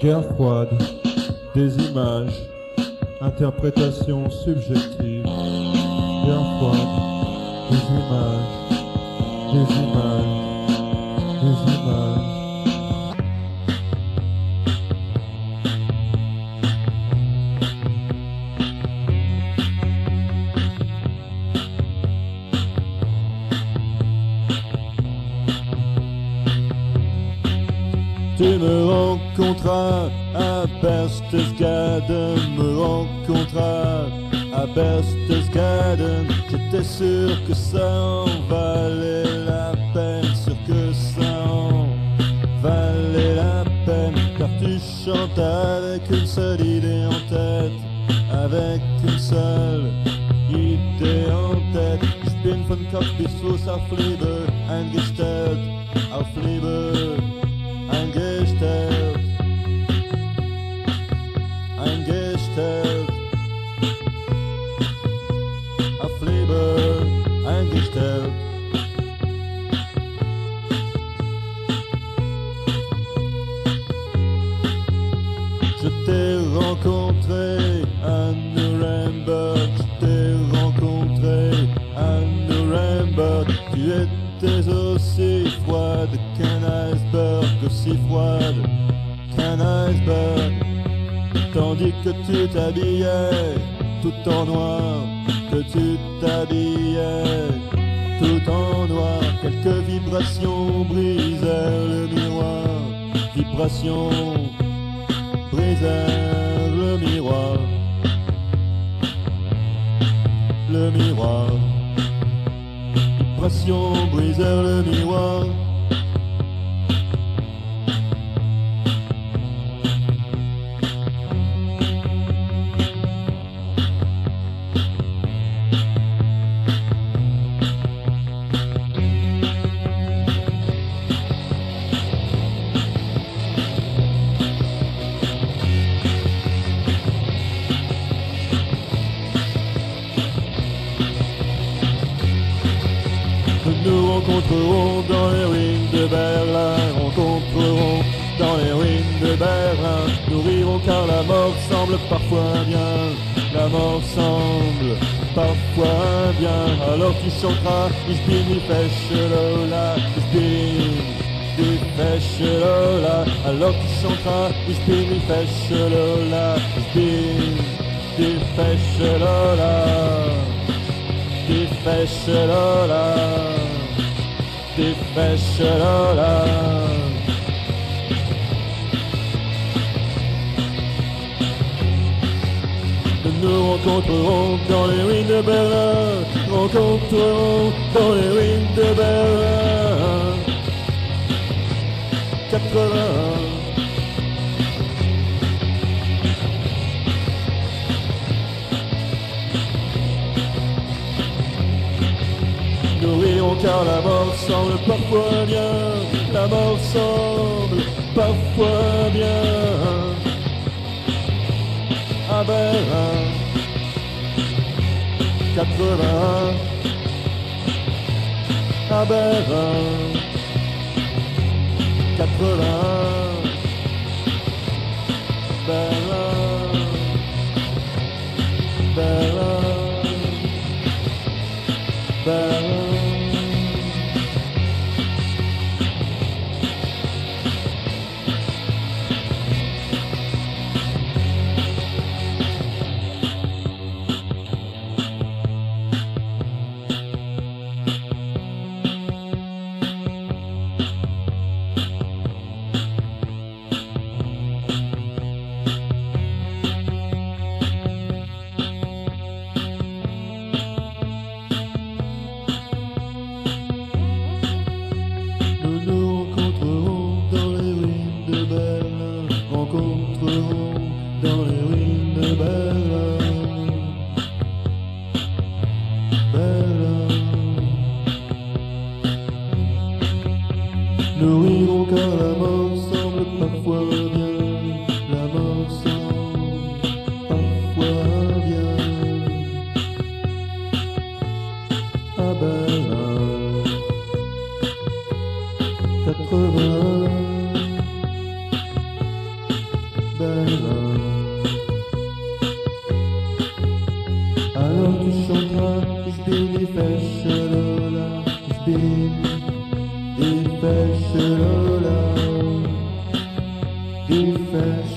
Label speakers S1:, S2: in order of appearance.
S1: Guerre froide, des images, interprétation subjective. Guerre froide, des images, des images, des images.
S2: Tu me rencontras à Berchtesgaden, me rencontras à Berchtesgaden. J'étais sûr que ça en valait la peine, sûr que ça en valait la peine. Car tu chantes avec une seule idée en tête, avec une seule idée en tête. Ich bin von Kopf bis Fuß auf Liebe eingestellt, auf Liebe eingestellt, eingestellt, auf Liebe eingestellt. Je t'ai rencontré à Nuremberg, je t'ai rencontré à Nuremberg. Tu étais aussi froide qu'un iceberg, aussi froide qu'un iceberg. Tandis que tu t'habillais tout en noir, que tu t'habillais tout en noir. Quelques vibrations brisèrent le miroir, vibrations brisèrent le miroir, le miroir. Vibrations brisèrent le miroir. Nous rencontrerons dans les ruines de Berlin, rencontrerons dans les ruines de Berlin. Nous rirons car la mort semble parfois un bien, la mort semble parfois un bien. Alors tu chanteras, ich bin die fesche Lola, ich bin die fesche Lola. Alors tu chanteras, ich bin die fesche Lola, ich bin die fesche Lola, die fesche Lola, die fesche Lola. Nous rencontrerons dans les ruines de Berlin, rencontrerons dans les ruines de Berlin. 80. Nous rirons car la mort semble parfois bien, la mort semble parfois bien. À Berlin, 80. À Berlin, 80. Berlin, Berlin, Berlin. Berlin. Alors tu chanteras, ich bin die fesche Lola, ich bin die fesche Lola, die fesche